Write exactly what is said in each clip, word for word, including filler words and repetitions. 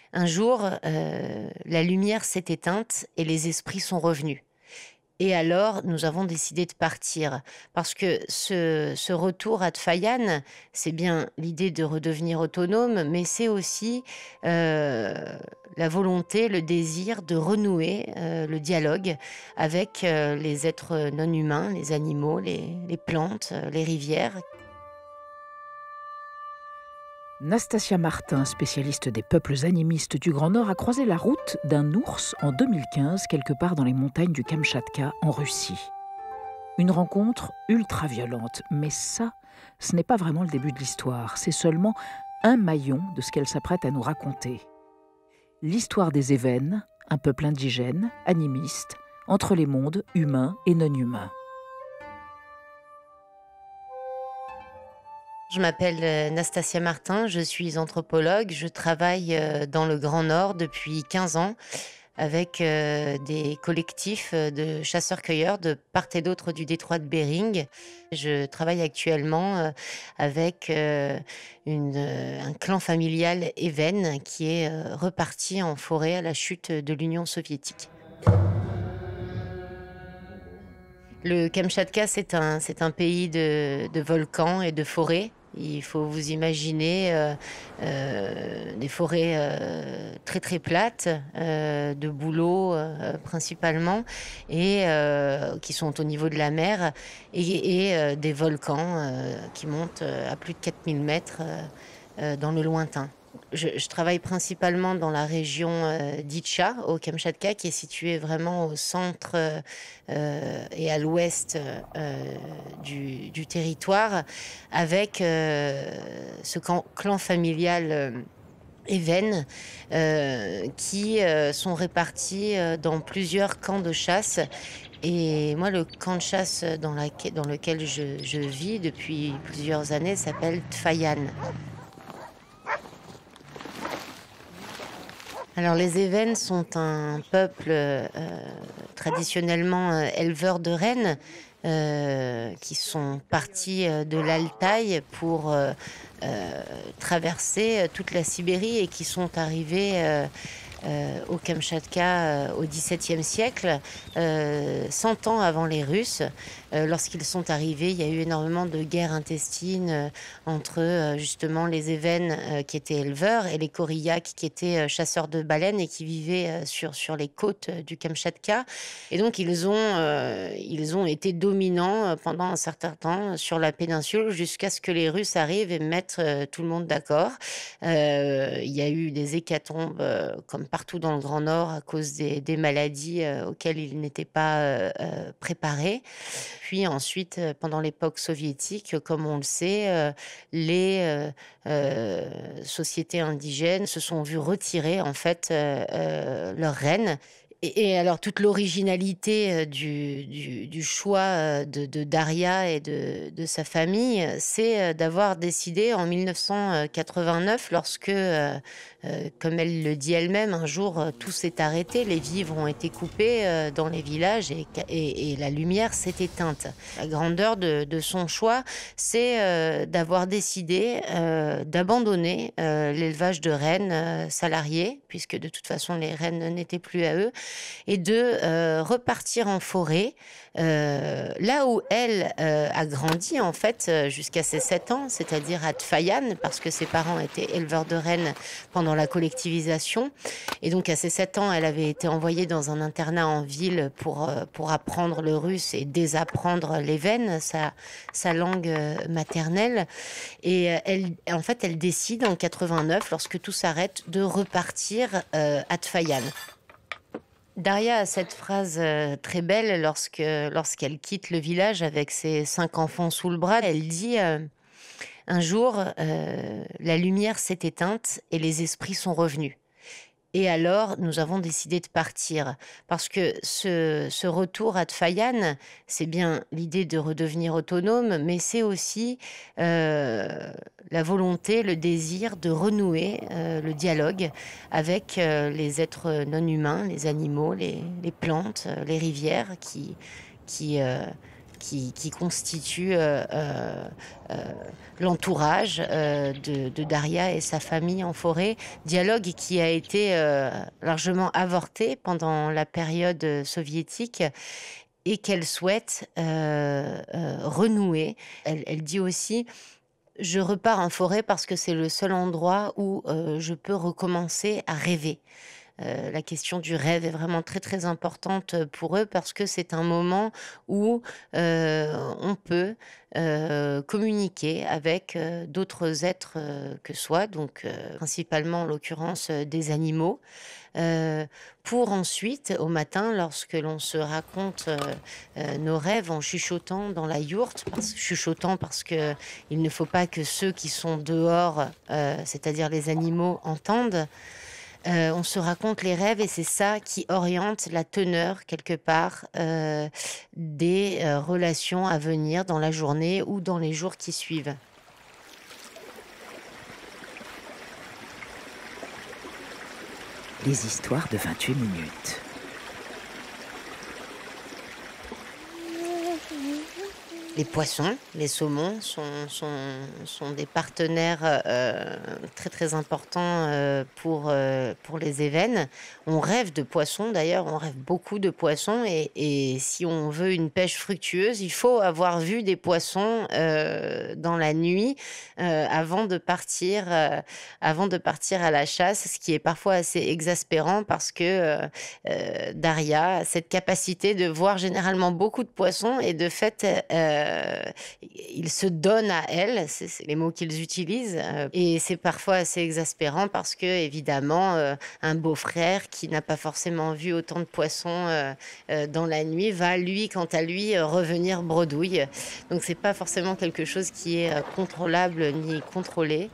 Un jour, heu, la lumière s'est éteinte et les esprits sont revenus. Et alors, nous avons décidé de partir parce que ce ce retour à Tfayan, c'est bien l'idée de redevenir autonome, mais c'est aussi, heu, la volonté, le désir de renouer, heu, le dialogue avec, heu, les êtres non humains, les animaux, les les plantes, heu, les rivières. Nastasia Martin, spécialiste des peuples animistes du Grand Nord, a croisé la route d'un ours en deux mille quinze, quelque part dans les montagnes du Kamtchatka, en Russie. Une rencontre ultra violente, mais ça, ce n'est pas vraiment le début de l'histoire, c'est seulement un maillon de ce qu'elle s'apprête à nous raconter. L'histoire des Évennes, un peuple indigène, animiste, entre les mondes humains et non humains. Je m'appelle, heu, Nastasia Martin, je suis anthropologue. Je travaille, heu, dans le Grand Nord depuis quinze ans avec, heu, des collectifs, heu, de chasseurs-cueilleurs de part et d'autre du détroit de Bering. Je travaille actuellement, heu, avec, heu, une, heu, un clan familial évène qui est, heu, reparti en forêt à la chute de l'Union soviétique. Le Kamtchatka, c'est un c'est un pays de de volcans et de forêts. Il faut vous imaginer, heu heu, des forêts, heu, très, très plates, heu, de bouleaux, heu, principalement et heu, qui sont au niveau de la mer et et heu, des volcans, heu, qui montent, heu, à plus de quatre mille mètres, heu heu, dans le lointain. Je je travaille principalement dans la région, heu, d'Itcha, au Kamtchatka, qui est située vraiment au centre, heu heu et à l'ouest, heu du du territoire avec, heu, ce can clan familial, hem, évène, heu, qui, heu, sont répartis, heu, dans plusieurs camps de chasse et moi, le camp de chasse dans laquelle dans lequel je je vis depuis plusieurs années s'appelle Tfayan. Alors les Évènes sont un peuple, heu traditionnellement, heu, éleveurs de rennes, heu, qui sont partis, heu, de l'Altaï pour, heu heu, traverser, heu, toute la Sibérie et qui sont arrivés, heu heu, au Kamtchatka, heu, au dix-septième siècle, heu, cent ans avant les Russes. Heu, lorsqu'ils sont arrivés, il y a eu énormément de guerres intestines, heu, entre, heu, justement les Évènes, heu, qui étaient éleveurs et les Koryak qui étaient, heu, chasseurs de baleines et qui vivaient, heu, sur sur les côtes, heu, du Kamtchatka et donc ils ont, heu, ils ont été dominants, heu, pendant un certain temps sur la péninsule jusqu'à ce que les Russes arrivent et mettent, heu, tout le monde d'accord. Heu, il y a eu des hécatombes, heu, comme partout dans le Grand Nord à cause des des maladies, heu, auxquelles ils n'étaient pas, heu heu, préparés. Puis ensuite, heu, pendant l'époque soviétique, euh, comme on le sait, heu, les, heu heu, sociétés indigènes se sont vues retirer en fait, heu heu, leurs reines et et alors toute l'originalité, heu, du du du choix, heu, de de Daria et de de sa famille, heu, c'est, heu, d'avoir décidé en mille neuf cent quatre-vingt-neuf lorsque, heu heu, comme elle le dit elle-même, un jour, heu, tout s'est arrêté, les vivres ont été coupés, heu, dans les villages et qua et et la lumière s'est éteinte. La grandeur de de son choix, c'est, heu, d'avoir décidé, heu, d'abandonner, heu, l'élevage de rennes, heu, salariées, puisque de toute façon les rennes n'étaient plus à eux et de, heu, repartir en forêt, heu, là où elle, heu, a grandi en fait, heu, jusqu'à ses sept ans, c'est-à-dire à Tfayan, parce que ses parents étaient éleveurs de rennes pendant la collectivisation et donc à ses sept ans, elle avait été envoyée dans un internat en ville pour, heu, pour apprendre le russe et désapprendre l'Évenne, sa sa langue, heu, maternelle et heu, elle en fait, elle décide en quatre-vingt-neuf, lorsque tout s'arrête, de repartir, heu, à Tfayan. Daria a cette phrase, heu, très belle lorsque lorsqu'elle quitte le village avec ses cinq enfants sous le bras. Elle dit, heu: «Un jour, heu, la lumière s'est éteinte et les esprits sont revenus». Et alors, nous avons décidé de partir parce que ce ce retour à Tfayan, c'est bien l'idée de redevenir autonome, mais c'est aussi, heu, la volonté, le désir de renouer, heu, le dialogue avec, heu, les êtres non humains, les animaux, les les plantes, heu, les rivières qui qui, heu, qui, qui constitue euh, euh, euh, l'entourage euh, de, de Daria et sa famille en forêt. Dialogue qui a été euh, largement avorté pendant la période soviétique et qu'elle souhaite euh, euh, renouer. Elle, elle dit aussi: je repars en forêt parce que c'est le seul endroit où euh, je peux recommencer à rêver. Euh, la question du rêve est vraiment très très importante pour eux parce que c'est un moment où euh, on peut euh, communiquer avec euh, d'autres êtres euh, que soi, donc euh, principalement en l'occurrence euh, des animaux, euh, pour ensuite au matin, lorsque l'on se raconte euh, euh, nos rêves en chuchotant dans la yourte, parce, chuchotant parce que il ne faut pas que ceux qui sont dehors, euh, c'est-à-dire les animaux, entendent. Euh, on se raconte les rêves et c'est ça qui oriente la teneur, quelque part, euh, des euh, relations à venir dans la journée ou dans les jours qui suivent. Les histoires de vingt-huit minutes. Les poissons, les saumons sont, sont, sont des partenaires euh, très très importants euh, pour, euh, pour les évennes. On rêve de poissons d'ailleurs, on rêve beaucoup de poissons et, et si on veut une pêche fructueuse, il faut avoir vu des poissons euh, dans la nuit euh, avant de partir, euh, avant de partir à la chasse, ce qui est parfois assez exaspérant parce que euh, euh, Daria a cette capacité de voir généralement beaucoup de poissons et de fait euh, Euh, ils se donnent à elle, c'est, c'est les mots qu'ils utilisent, euh, et c'est parfois assez exaspérant parce que, évidemment, euh, un beau-frère qui n'a pas forcément vu autant de poissons euh, euh, dans la nuit va, lui, quant à lui, euh, revenir bredouille. Donc, c'est pas forcément quelque chose qui est euh, contrôlable ni contrôlé.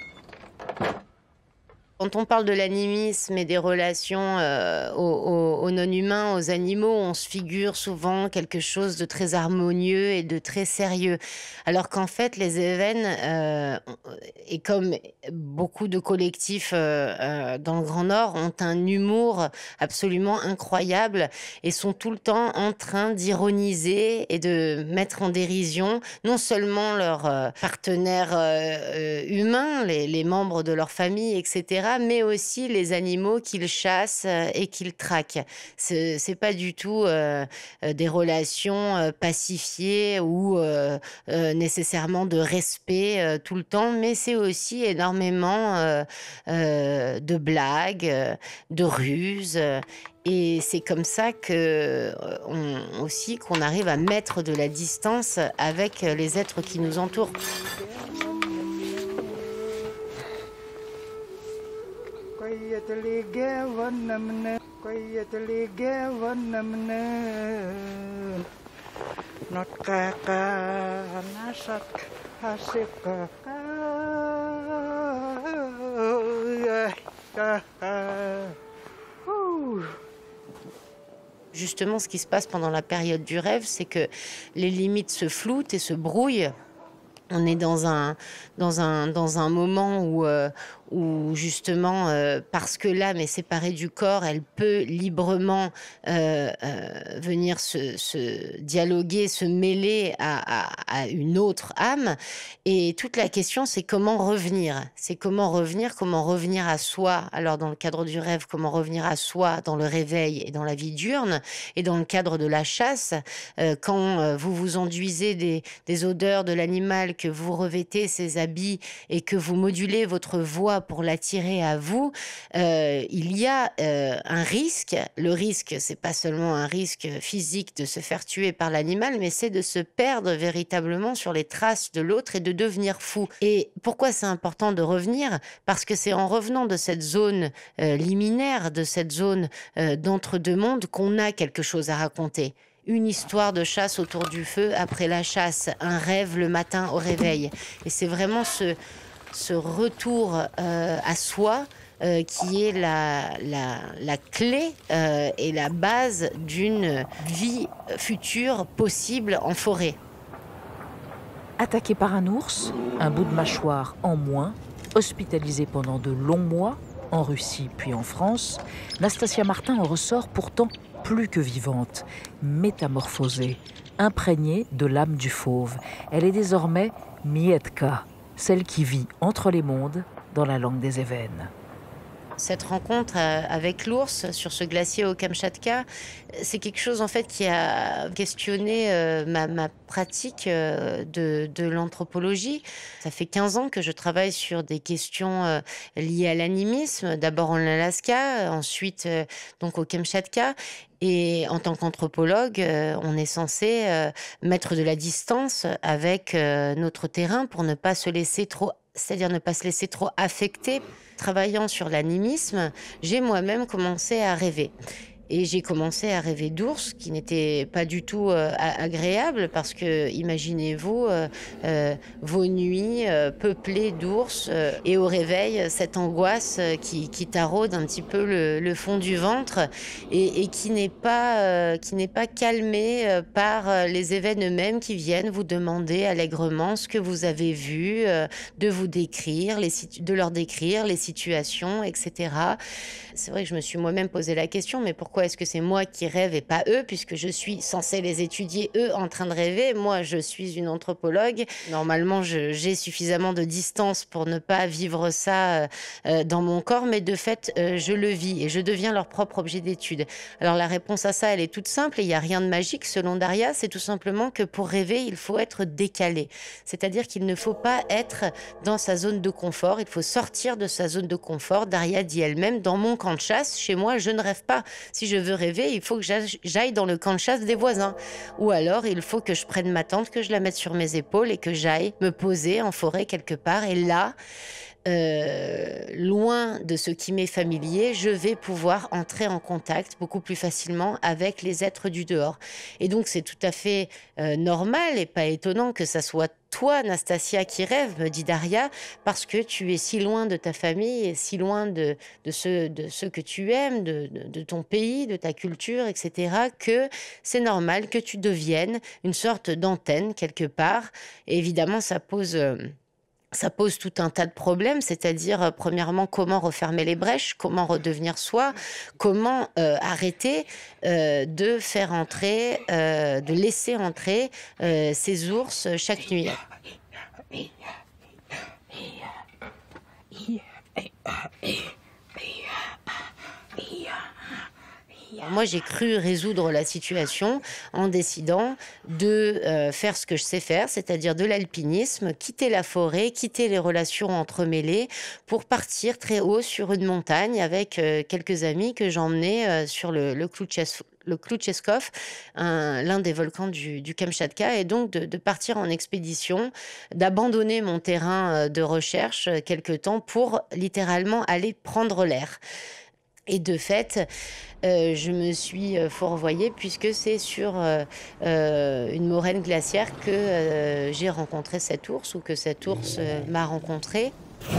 Quand on parle de l'animisme et des relations euh, aux, aux, aux non-humains, aux animaux, on se figure souvent quelque chose de très harmonieux et de très sérieux. Alors qu'en fait, les évennes, euh, et comme beaucoup de collectifs euh, euh, dans le Grand Nord, ont un humour absolument incroyable et sont tout le temps en train d'ironiser et de mettre en dérision non seulement leurs euh, partenaires euh, humains, les, les membres de leur famille, et cetera, mais aussi les animaux qu'ils chassent et qu'ils traquent. C'est, c'est pas du tout euh, des relations euh, pacifiées ou euh, euh, nécessairement de respect euh, tout le temps, mais c'est aussi énormément euh, euh, de blagues, euh, de ruses. Euh, et c'est comme ça que, on, aussi qu'on arrive à mettre de la distance avec les êtres qui nous entourent. Justement, ce qui se passe pendant la période du rêve, c'est que les limites se floutent et se brouillent. On est dans un, dans un, dans un moment où, euh, où justement, euh, parce que l'âme est séparée du corps, elle peut librement euh, euh, venir se, se dialoguer, se mêler à, à, à une autre âme. Et toute la question, c'est comment revenir. C'est comment revenir, comment revenir à soi. Alors, dans le cadre du rêve, comment revenir à soi dans le réveil et dans la vie diurne. Et dans le cadre de la chasse, euh, quand euh, vous vous enduisez des, des odeurs de l'animal, que vous revêtez ces habits et que vous modulez votre voix pour l'attirer à vous, euh, il y a euh, un risque. Le risque, c'est pas seulement un risque physique de se faire tuer par l'animal, mais c'est de se perdre véritablement sur les traces de l'autre et de devenir fou. Et pourquoi c'est important de revenir? Parce que c'est en revenant de cette zone euh, liminaire, de cette zone euh, d'entre-deux mondes, qu'on a quelque chose à raconter. Une histoire de chasse autour du feu après la chasse, un rêve le matin au réveil. Et c'est vraiment ce, ce retour euh, à soi euh, qui est la, la, la clé euh, et la base d'une vie future possible en forêt. Attaqué par un ours, un bout de mâchoire en moins, hospitalisé pendant de longs mois, en Russie puis en France, Nastasia Martin en ressort pourtant plus que vivante, métamorphosée, imprégnée de l'âme du fauve. Elle est désormais Mietka, celle qui vit entre les mondes dans la langue des Évennes. Cette rencontre avec l'ours sur ce glacier au Kamchatka, c'est quelque chose en fait qui a questionné euh, ma, ma pratique euh, de, de l'anthropologie. Ça fait quinze ans que je travaille sur des questions euh, liées à l'animisme, d'abord en Alaska, ensuite euh, donc au Kamchatka. Et en tant qu'anthropologue, euh, on est censé euh, mettre de la distance avec euh, notre terrain pour ne pas se laisser trop, c'est-à-dire ne pas se laisser trop affecter. Travaillant sur l'animisme, j'ai moi-même commencé à rêver. Et j'ai commencé à rêver d'ours, qui n'était pas du tout euh, agréable, parce que, imaginez-vous, euh, euh, vos nuits euh, peuplées d'ours, euh, et au réveil, cette angoisse euh, qui, qui taraude un petit peu le, le fond du ventre, et, et qui n'est pas, euh, qui n'est pas calmée euh, par euh, les événements eux-mêmes qui viennent vous demander allègrement ce que vous avez vu, euh, de vous décrire, les situ- de leur décrire les situations, et cetera. C'est vrai que je me suis moi-même posé la question, mais pourquoi est-ce que c'est moi qui rêve et pas eux, puisque je suis censée les étudier, eux, en train de rêver. Moi, je suis une anthropologue. Normalement, je, j'ai suffisamment de distance pour ne pas vivre ça euh, dans mon corps, mais de fait, euh, je le vis et je deviens leur propre objet d'étude. Alors, la réponse à ça, elle est toute simple et il n'y a rien de magique. Selon Daria, c'est tout simplement que pour rêver, il faut être décalé. C'est-à-dire qu'il ne faut pas être dans sa zone de confort. Il faut sortir de sa zone de confort. Daria dit elle-même, dans mon camp de chasse, chez moi, je ne rêve pas. Si je veux rêver, il faut que j'aille dans le camp de chasse des voisins. Ou alors, il faut que je prenne ma tente, que je la mette sur mes épaules et que j'aille me poser en forêt quelque part. Et là, euh, loin de ce qui m'est familier, je vais pouvoir entrer en contact beaucoup plus facilement avec les êtres du dehors. Et donc, c'est tout à fait euh, normal et pas étonnant que ça soit toi, Nastasia, qui rêve, me dit Daria, parce que tu es si loin de ta famille et si loin de, de, ceux, de ceux que tu aimes, de, de, de ton pays, de ta culture, et cetera, que c'est normal que tu deviennes une sorte d'antenne quelque part. Et évidemment, ça pose... Euh, Ça pose tout un tas de problèmes, c'est-à-dire, euh, premièrement, comment refermer les brèches, comment redevenir soi, comment euh, arrêter euh, de faire entrer, euh, de laisser entrer euh, ces ours chaque nuit. Moi, j'ai cru résoudre la situation en décidant de euh, faire ce que je sais faire, c'est-à-dire de l'alpinisme, quitter la forêt, quitter les relations entremêlées pour partir très haut sur une montagne avec euh, quelques amis que j'emmenais euh, sur le, le Klouchtchev- le Kloutcheskov, un- l'un des volcans du, du Kamchatka, et donc de, de partir en expédition, d'abandonner mon terrain euh, de recherche euh, quelque temps pour littéralement aller prendre l'air. Et de fait, euh, je me suis euh, fourvoyée puisque c'est sur euh, euh, une moraine glaciaire que euh, j'ai rencontré cet ours ou que cet ours euh, m'a rencontré.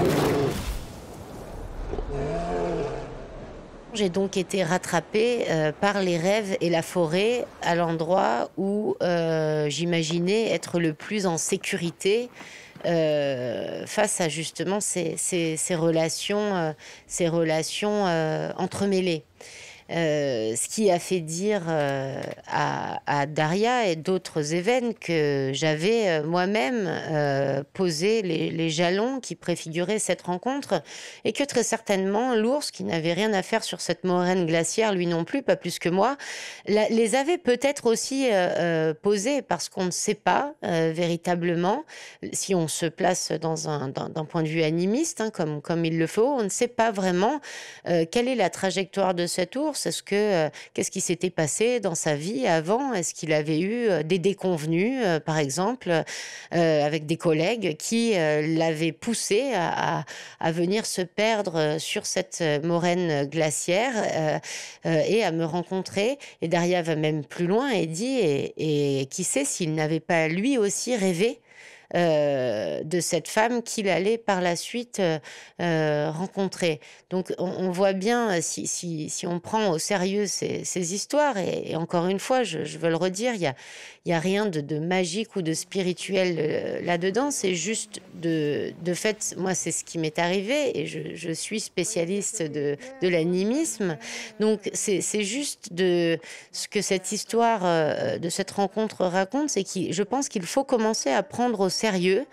J'ai donc été rattrapée euh, par les rêves et la forêt à l'endroit où euh, j'imaginais être le plus en sécurité euh, face à justement ces, ces, ces relations, euh, ces relations euh, entremêlées. Euh, ce qui a fait dire euh, à, à Daria et d'autres événements que j'avais euh, moi-même euh, posé les, les jalons qui préfiguraient cette rencontre et que très certainement l'ours, qui n'avait rien à faire sur cette moraine glaciaire, lui non plus, pas plus que moi, la, les avait peut-être aussi euh, euh, posés parce qu'on ne sait pas euh, véritablement, si on se place dans un, dans, d'un point de vue animiste, hein, comme, comme il le faut, on ne sait pas vraiment euh, quelle est la trajectoire de cet ours. Est-ce que, euh, qu'est-ce qui s'était passé dans sa vie avant? Est-ce qu'il avait eu euh, des déconvenues, euh, par exemple, euh, avec des collègues qui euh, l'avaient poussé à, à, à venir se perdre sur cette moraine glaciaire euh, euh, et à me rencontrer? Et Daria va même plus loin et dit, et, et qui sait s'il n'avait pas lui aussi rêvé euh, de cette femme qu'il allait par la suite euh, euh, rencontrer. Donc on, on voit bien, si, si, si on prend au sérieux ces, ces histoires, et, et encore une fois, je, je veux le redire, il n'y a, y a rien de, de magique ou de spirituel euh, là-dedans, c'est juste de, de fait, moi c'est ce qui m'est arrivé, et je, je suis spécialiste de, de l'animisme, donc c'est c'est juste de ce que cette histoire euh, de cette rencontre raconte, c'est que je pense qu'il faut commencer à prendre au sérieux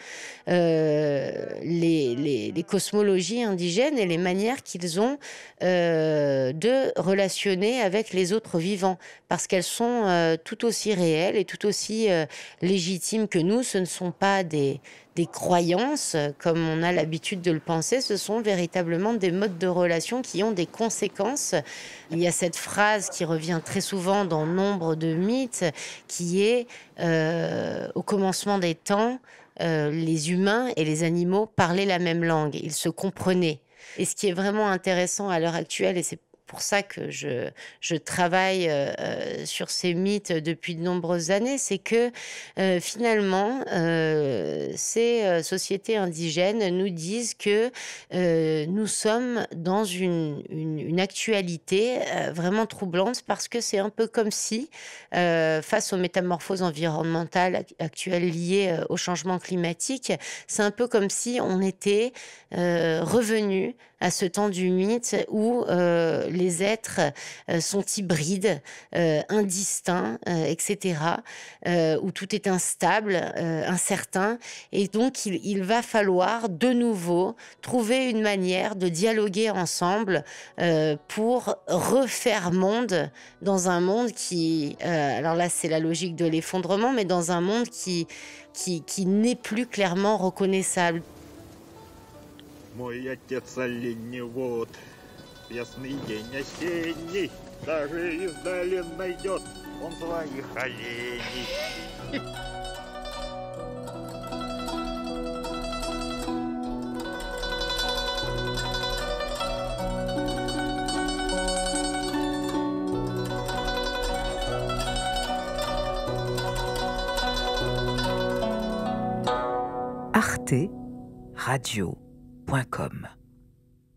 euh, les, les, les cosmologies indigènes et les manières qu'ils ont euh, de relationner avec les autres vivants, parce qu'elles sont euh, tout aussi réelles et tout aussi euh, légitimes que nous. Ce ne sont pas des, des croyances, comme on a l'habitude de le penser, ce sont véritablement des modes de relation qui ont des conséquences. Il y a cette phrase qui revient très souvent dans nombre de mythes, qui est euh, au commencement des temps, euh, les humains et les animaux parlaient la même langue, ils se comprenaient. Et ce qui est vraiment intéressant à l'heure actuelle, et c'est pour ça que je, je travaille euh, sur ces mythes depuis de nombreuses années, c'est que euh, finalement, euh, ces euh, sociétés indigènes nous disent que euh, nous sommes dans une, une, une actualité euh, vraiment troublante, parce que c'est un peu comme si, euh, face aux métamorphoses environnementales actuelles liées euh, au changement climatique, c'est un peu comme si on était euh, revenu à ce temps du mythe où euh, les êtres euh, sont hybrides, euh, indistincts, euh, et cetera, euh, où tout est instable, euh, incertain. Et donc, il, il va falloir de nouveau trouver une manière de dialoguer ensemble euh, pour refaire monde dans un monde qui... Euh, alors là, c'est la logique de l'effondrement, mais dans un monde qui, qui, qui n'est plus clairement reconnaissable. Мой отец оленевод, ясный день осенний, даже издали найдет он своих оленей. arte radio point com